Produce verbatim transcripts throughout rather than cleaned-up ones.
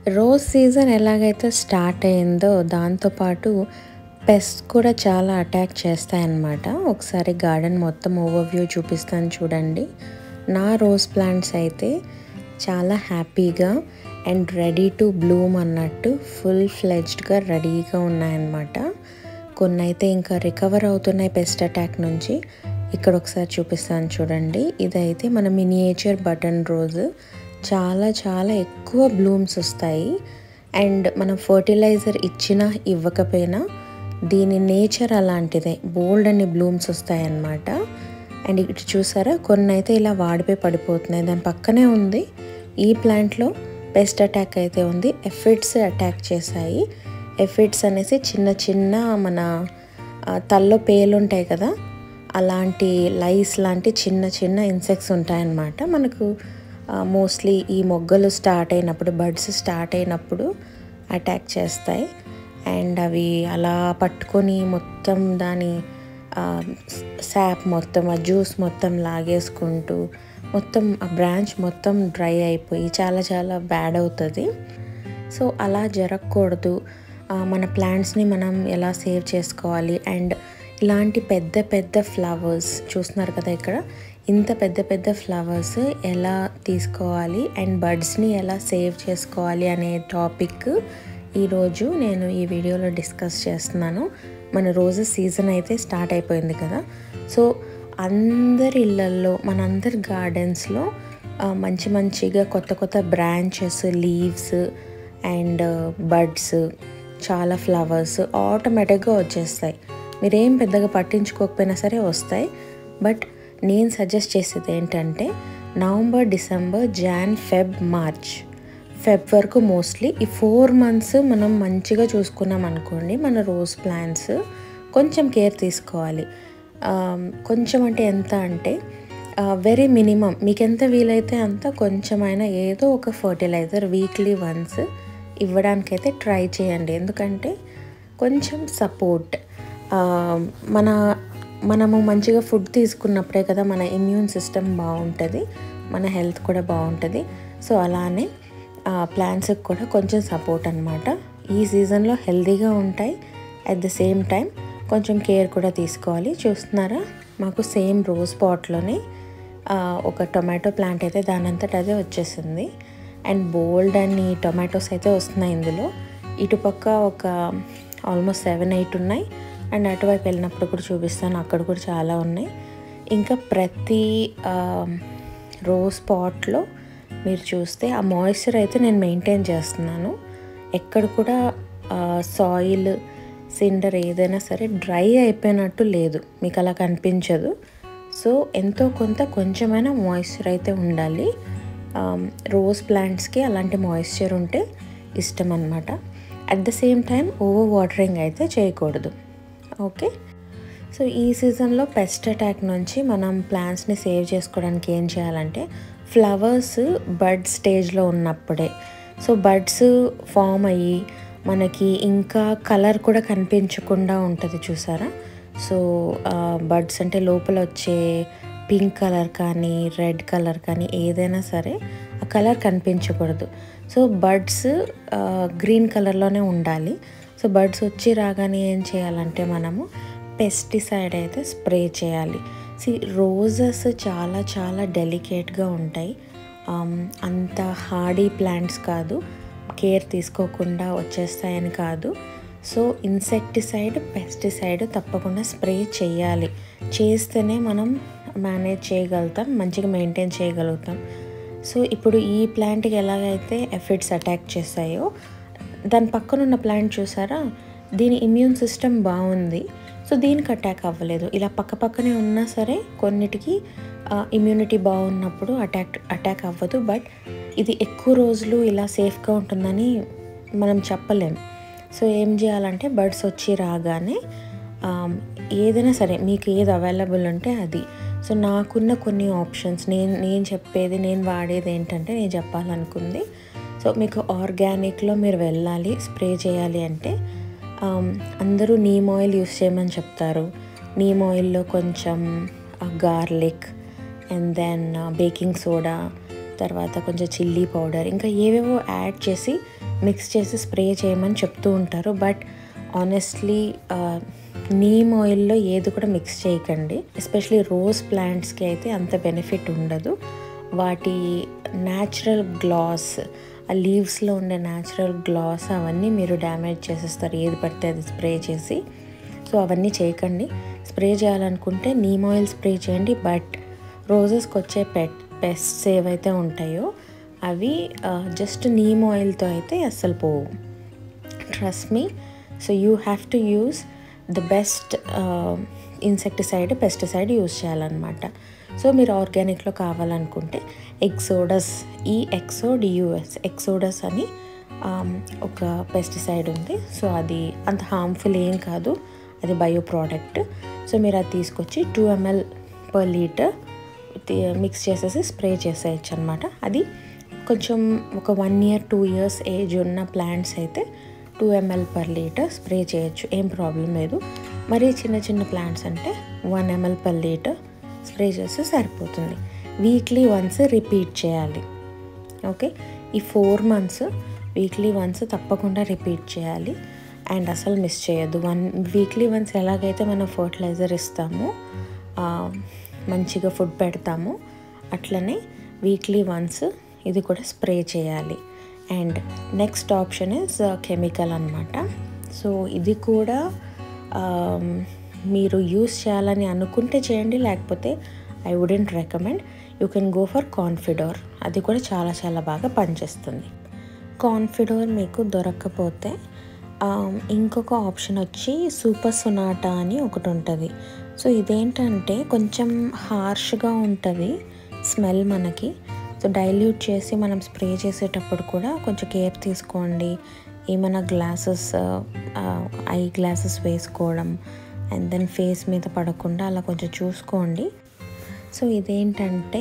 Rose season ఎలాగైతే start అయిందో దాంతోపాటు పెస్ట్ కూడా చాలా అటాక్ చేస్తాయన్నమాట. ఒకసారి గార్డెన్ మొత్తం ఓవర్వ్యూ చూపిస్తాను చూడండి. నా రోజ్ ప్లాంట్స్ అయితే చాలా హ్యాపీగా అండ్ రెడీ టు బ్లూమ్ అన్నట్టు ఫుల్ ఫ్లెడ్జ్డ్గా రెడీగా ఉన్నాయన్నమాట. కొన్ని అయితే ఇంకా రికవర్ అవుతున్నాయి పెస్ట్ అటాక్ నుంచి. ఇక్కడ ఒకసారి చూపిస్తాను చూడండి. ఇదైతే మన మినియేచర్ బటన్ రోజ్. చాలా చాలా ఎక్కువ బ్లూమ్స్ వస్తాయి. అండ్ మనం ఫర్టిలైజర్ ఇచ్చినా ఇవ్వకపోయినా దీని నేచర్ అలాంటిదే, బోల్డ్ అని బ్లూమ్స్ వస్తాయన్నమాట. అండ్ ఇటు చూసారా, కొన్ని అయితే ఇలా వాడిపోయి పడిపోతున్నాయి. దాని పక్కనే ఉంది ఈ ప్లాంట్లో పెస్ట్ అటాక్ అయితే ఉంది. ఎఫిడ్స్ అటాక్ చేశాయి. ఎఫిడ్స్ అనేసి చిన్న చిన్న మన తల్లో పేలు ఉంటాయి కదా, అలాంటి లైస్ లాంటి చిన్న చిన్న ఇన్సెక్ట్స్ ఉంటాయన్నమాట. మనకు మోస్ట్లీ ఈ మొగ్గలు స్టార్ట్ అయినప్పుడు, బడ్స్ స్టార్ట్ అయినప్పుడు అటాక్ చేస్తాయి. అండ్ అవి అలా పట్టుకొని మొత్తం దాని శాప్ మొత్తం, ఆ జ్యూస్ మొత్తం లాగేసుకుంటూ మొత్తం ఆ బ్రాంచ్ మొత్తం డ్రై అయిపోయి చాలా చాలా బ్యాడ్ అవుతుంది. సో అలా జరగకూడదు. మన ప్లాంట్స్ని మనం ఎలా సేవ్ చేసుకోవాలి, అండ్ ఇలాంటి పెద్ద పెద్ద ఫ్లవర్స్ చూస్తున్నారు కదా ఇక్కడ, ఇంత పెద్ద పెద్ద ఫ్లవర్స్ ఎలా తీసుకోవాలి అండ్ బర్డ్స్ని ఎలా సేవ్ చేసుకోవాలి అనే టాపిక్ ఈరోజు నేను ఈ వీడియోలో డిస్కస్ చేస్తున్నాను. మన రోజెస్ సీజన్ అయితే స్టార్ట్ అయిపోయింది కదా. సో అందరి ఇళ్ళల్లో, మనందరి గార్డెన్స్లో మంచి మంచిగా కొత్త కొత్త బ్రాంచెస్, లీవ్స్ అండ్ బడ్స్, చాలా ఫ్లవర్స్ ఆటోమేటిక్గా వచ్చేస్తాయి. మీరేం పెద్దగా పట్టించుకోకపోయినా సరే వస్తాయి. బట్ నేను సజెస్ట్ చేసేది ఏంటంటే November, December, Jan, Feb, March, Feb వరకు మోస్ట్లీ ఈ ఫోర్ మంత్స్ మనం మంచిగా చూసుకున్నాం అనుకోండి, మన రోజ్ ప్లాంట్స్ కొంచెం కేర్ తీసుకోవాలి. కొంచెం అంటే ఎంత అంటే వెరీ మినిమం, మీకు ఎంత వీలైతే అంత కొంచెమైనా ఏదో ఒక ఫర్టిలైజర్ వీక్లీ వన్స్ ఇవ్వడానికైతే ట్రై చేయండి. ఎందుకంటే కొంచెం సపోర్ట్, మన మనము మంచిగా ఫుడ్ తీసుకున్నప్పుడే కదా మన ఇమ్యూన్ సిస్టమ్ బాగుంటుంది, మన హెల్త్ కూడా బాగుంటుంది. సో అలానే ప్లాంట్స్కి కూడా కొంచెం సపోర్ట్ అనమాట. ఈ సీజన్లో హెల్తీగా ఉంటాయి, అట్ ద సేమ్ టైం కొంచెం కేర్ కూడా తీసుకోవాలి. చూస్తున్నారా, మాకు సేమ్ రోజ్ పాట్లోనే ఒక టొమాటో ప్లాంట్ అయితే దానంతట అదే వచ్చేసింది. అండ్ బోల్డ్ అని టొమాటోస్ అయితే వస్తున్నాయి ఇందులో. ఇటుపక్క ఒక ఆల్మోస్ట్ సెవెన్ ఎయిట్ ఉన్నాయి. అండ్ అటువైపు వెళ్ళినప్పుడు కూడా చూపిస్తాను, అక్కడ కూడా చాలా ఉన్నాయి. ఇంకా ప్రతి రోజ్ పాట్లో మీరు చూస్తే ఆ మాయిశ్చర్ అయితే నేను మెయింటైన్ చేస్తున్నాను. ఎక్కడ కూడా సాయిల్, సిండర్ ఏదైనా సరే డ్రై అయిపోయినట్టు లేదు, మీకు అలా కనిపించదు. సో ఎంతో కొంత కొంచెమైనా మాయిశ్చర్ అయితే ఉండాలి. రోజ్ ప్లాంట్స్కి అలాంటి మాయిశ్చర్ ఉంటే ఇష్టం అన్నమాట. At the same time over watering అయితే చేయకూడదు. ఓకే, సో ఈ సీజన్లో పెస్ట్ అటాక్ నుంచి మనం ప్లాంట్స్ని సేవ్ చేసుకోవడానికి ఏం చేయాలంటే, ఫ్లవర్స్ బడ్ స్టేజ్లో ఉన్నప్పుడే, సో బడ్స్ ఫామ్ అయ్యి మనకి ఇంకా కలర్ కూడా కనిపించకుండా ఉంటుంది చూసారా. సో బడ్స్ అంటే లోపల వచ్చే పింక్ కలర్ కానీ రెడ్ కలర్ కానీ ఏదైనా సరే ఆ కలర్ కనిపించకూడదు. సో బడ్స్ గ్రీన్ కలర్లోనే ఉండాలి. సో బడ్స్ వచ్చి రాగానే ఏం చేయాలంటే మనము పెస్టిసైడ్ అయితే స్ప్రే చేయాలి. సి రోజెస్ చాలా చాలా డెలికేట్గా ఉంటాయి, అంత హార్డీ ప్లాంట్స్ కాదు, కేర్ తీసుకోకుండా వచ్చేస్తాయని కాదు. సో ఇన్సెక్టిసైడ్, పెస్టిసైడ్ తప్పకుండా స్ప్రే చేయాలి. చేస్తేనే మనం మేనేజ్ చేయగలుగుతాం, మంచిగా మెయింటైన్ చేయగలుగుతాం. సో ఇప్పుడు ఈ ప్లాంట్కి ఎలాగైతే ఎఫిడ్స్ అటాక్ చేస్తాయో, దాని పక్కన ఉన్న ప్లాంట్ చూసారా, దీని ఇమ్యూన్ సిస్టమ్ బాగుంది. సో దీనికి అటాక్ అవ్వలేదు. ఇలా పక్క పక్కనే ఉన్నా సరే కొన్నిటికి ఇమ్యూనిటీ బాగున్నప్పుడు అటాక్ అటాక్ అవ్వదు. బట్ ఇది ఎక్కువ రోజులు ఇలా సేఫ్గా ఉంటుందని మనం చెప్పలేం. సో ఏం చేయాలంటే బర్డ్స్ వచ్చి రాగానే ఏదైనా సరే మీకు ఏది అవైలబుల్ ఉంటే అది. సో నాకున్న కొన్ని ఆప్షన్స్, నేను నేను చెప్పేది, నేను వాడేది ఏంటంటే, నేను చెప్పాలనుకుంది, సో మీకు ఆర్గానిక్లో మీరు వెళ్ళాలి స్ప్రే చేయాలి అంటే అందరూ నీమ్ ఆయిల్ యూస్ చేయమని చెప్తారు. నీమ్ ఆయిల్లో కొంచెం garlic and then baking soda, తర్వాత కొంచెం చిల్లీ పౌడర్, ఇంకా ఏవేవో యాడ్ చేసి మిక్స్ చేసి స్ప్రే చేయమని చెప్తూ ఉంటారు. బట్ ఆనెస్ట్లీ నీమ్ ఆయిల్లో ఏది కూడా మిక్స్ చేయకండి. ఎస్పెషలీ రోజ్ ప్లాంట్స్కి అయితే అంత బెనిఫిట్ ఉండదు. వాటి న్యాచురల్ గ్లాస్, ఆ లీవ్స్లో ఉండే న్యాచురల్ గ్లాస్ అవన్నీ మీరు డ్యామేజ్ చేసేస్తారు ఏది పడితే అది స్ప్రే చేసి. సో అవన్నీ చేయకండి. స్ప్రే చేయాలనుకుంటే నీమ్ ఆయిల్ స్ప్రే చేయండి. బట్ రోజెస్కి వచ్చే పెట్ పెస్ట్స్ ఏవైతే ఉంటాయో అవి జస్ట్ నీమ్ ఆయిల్తో అయితే అస్సలు పోవు. Trust me. So you have to use the best insecticide, pesticide use చేయాలన్నమాట. సో మీరు ఆర్గానిక్లో కావాలనుకుంటే ఎక్సోడస్, ఈ ఎక్సో డియూఎస్ ఎక్సోడస్ అని ఒక పెస్టిసైడ్ ఉంది. సో అది అంత హార్మ్ఫుల్ ఏం కాదు, అది బయో ప్రోడక్ట్. సో మీరు అది తీసుకొచ్చి two ml per litre mix చేసేసి స్ప్రే చేసేయచ్చు అనమాట. అది కొంచెం ఒక one year two years age ఉన్న ప్లాంట్స్ అయితే two ml per litre spray చేయొచ్చు, ఏం ప్రాబ్లం లేదు. మరి చిన్న చిన్న ప్లాంట్స్ అంటే one ml per litre spray చేస్తే సరిపోతుంది. వీక్లీ వన్స్ రిపీట్ చేయాలి. ఓకే, ఈ ఫోర్ మంత్స్ వీక్లీ వన్స్ తప్పకుండా రిపీట్ చేయాలి. అండ్ అసలు మిస్ చేయొద్దు. వన్ వీక్లీ వన్స్ ఎలాగైతే మనం ఫర్టిలైజర్ ఇస్తామో, మంచిగా ఫుడ్ పెడతామో, అట్లనే వీక్లీ వన్స్ ఇది కూడా స్ప్రే చేయాలి. And next option is chemical అనమాట. సో ఇది కూడా మీరు యూస్ చేయాలని అనుకుంటే చేయండి, లేకపోతే I wouldn't recommend. You can go for Confidor. అది కూడా చాలా చాలా బాగా పనిచేస్తుంది. కాన్ఫిడోర్ మీకు దొరకకపోతే ఇంకొక ఆప్షన్ వచ్చి సూపర్ సొనాటా అని ఒకటి ఉంటుంది. సో ఇదేంటంటే కొంచెం హార్ష్గా ఉంటుంది స్మెల్ మనకి. సో డైల్యూట్ చేసి మనం స్ప్రే చేసేటప్పుడు కూడా కొంచెం కేర్ తీసుకోండి. ఏమైనా గ్లాసెస్, ఐ గ్లాసెస్ వేసుకోవడం అండ్ దెన్ ఫేస్ మీద పడకుండా అలా కొంచెం చూసుకోండి. సో ఇదేంటంటే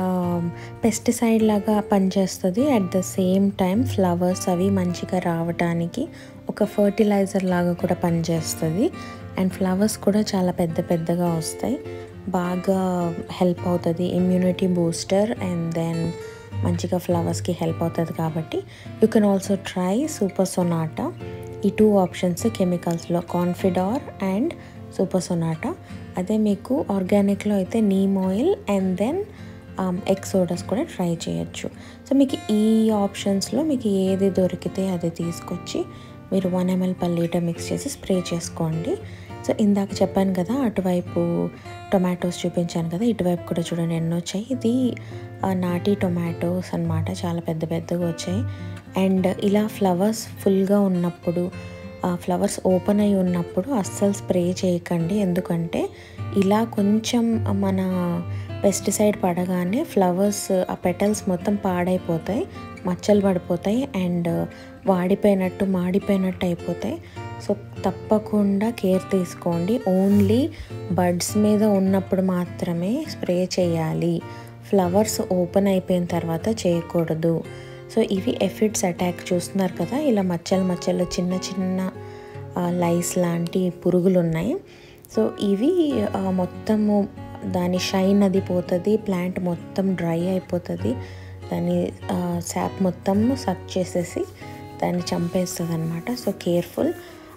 పెస్టిసైడ్ లాగా పనిచేస్తుంది. At the same time flowers అవి మంచిగా రావడానికి ఒక ఫర్టిలైజర్ లాగా కూడా పనిచేస్తుంది. అండ్ ఫ్లవర్స్ కూడా చాలా పెద్ద పెద్దగా వస్తాయి. బాగా హెల్ప్ అవుతుంది, ఇమ్యూనిటీ బూస్టర్. అండ్ దెన్ మంచిగా ఫ్లవర్స్కి హెల్ప్ అవుతుంది. కాబట్టి you can also try super Sonata. ఈ టూ ఆప్షన్స్ కెమికల్స్లో కాన్ఫిడార్ అండ్ సూపర్ సొనాటా. అదే మీకు ఆర్గానిక్లో అయితే neem oil and then Exodus కూడా ట్రై చేయొచ్చు. సో మీకు ఈ ఆప్షన్స్లో మీకు ఏది దొరికితే అది తీసుకొచ్చి మీరు one ml per litre mix చేసి స్ప్రే చేసుకోండి. సో ఇందాక చెప్పాను కదా, అటువైపు టొమాటోస్ చూపించాను కదా, ఇటువైపు కూడా చూడండి ఎన్నో వచ్చాయి. ఇది నాటి టొమాటోస్ అన్నమాట, చాలా పెద్ద పెద్దగా వచ్చాయి. అండ్ ఇలా ఫ్లవర్స్ ఫుల్గా ఉన్నప్పుడు, ఫ్లవర్స్ ఓపెన్ అయి ఉన్నప్పుడు అస్సలు స్ప్రే చేయకండి. ఎందుకంటే ఇలా కొంచెం మన పెస్టిసైడ్ పడగానే ఫ్లవర్స్ ఆ పెటల్స్ మొత్తం పాడైపోతాయి, మచ్చలు పడిపోతాయి అండ్ వాడిపోయినట్టు మాడిపోయినట్టు అయిపోతాయి. సో తప్పకుండా కేర్ తీసుకోండి. ఓన్లీ బడ్స్ మీద ఉన్నప్పుడు మాత్రమే స్ప్రే చేయాలి, ఫ్లవర్స్ ఓపెన్ అయిపోయిన తర్వాత చేయకూడదు. సో ఇవి ఎఫిడ్స్ అటాక్ చూస్తున్నారు కదా, ఇలా మచ్చలు మచ్చలు చిన్న చిన్న లైస్ లాంటి పురుగులు ఉన్నాయి. సో ఇవి మొత్తము దాని షైన్ అది పోతుంది, ప్లాంట్ మొత్తం డ్రై అయిపోతుంది, దాని శాప్ మొత్తం సక్ చేసేసి దాన్ని చంపేస్తుంది అనమాట. So careful.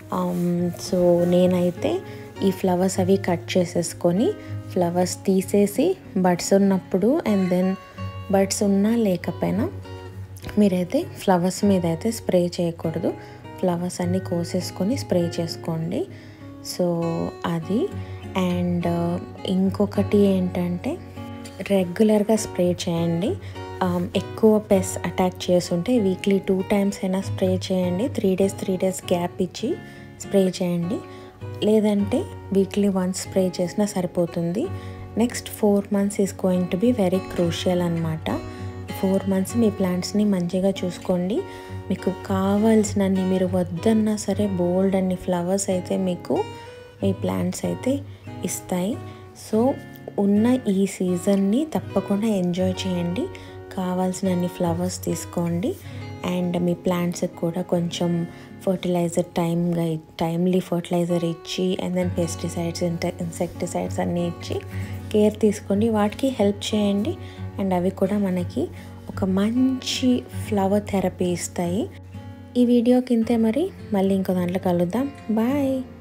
సో నేనైతే ఈ ఫ్లవర్స్ అవి కట్ చేసేసుకొని ఫ్లవర్స్ తీసేసి బడ్స్ ఉన్నప్పుడు అండ్ దెన్ బడ్స్ ఉన్నా లేకపోయినా మీరైతే ఫ్లవర్స్ మీద అయితే స్ప్రే చేయకూడదు. ఫ్లవర్స్ అన్నీ కోసేసుకొని స్ప్రే చేసుకోండి. సో అది. అండ్ ఇంకొకటి ఏంటంటే రెగ్యులర్గా స్ప్రే చేయండి. ఎక్కువ పెస్ట్ అటాక్ చేస్తుంటే వీక్లీ టూ టైమ్స్ అయినా స్ప్రే చేయండి. Three days three days gap ఇచ్చి స్ప్రే చేయండి. లేదంటే వీక్లీ వన్స్ స్ప్రే చేసినా సరిపోతుంది. Next four months is going to be very crucial అనమాట. ఫోర్ మంత్స్ మీ ప్లాంట్స్ని మంచిగా చూసుకోండి. మీకు కావాల్సినన్ని, మీరు వద్దన్నా సరే బోల్డ్ అన్ని ఫ్లవర్స్ అయితే మీకు మీ ప్లాంట్స్ అయితే ఇస్తాయి. సో ఉన్న ఈ సీజన్ని తప్పకుండా ఎంజాయ్ చేయండి. కావాల్సినన్ని ఫ్లవర్స్ తీసుకోండి అండ్ మీ ప్లాంట్స్కి కూడా కొంచెం ఫర్టిలైజర్ టైమ్గా టైమ్లీ ఫర్టిలైజర్ ఇచ్చి అండ్ దెన్ పెస్టిసైడ్స్ ఇన్సెక్టిసైడ్స్ అన్నీ ఇచ్చి కేర్ తీసుకోండి. వాటికి హెల్ప్ చేయండి అండ్ అవి కూడా మనకి ఒక మంచి ఫ్లవర్ థెరపీ ఇస్తాయి. ఈ వీడియోకి ఇంతే మరి. మళ్ళీ ఇంకో దాంట్లో కలుద్దాం. బాయ్.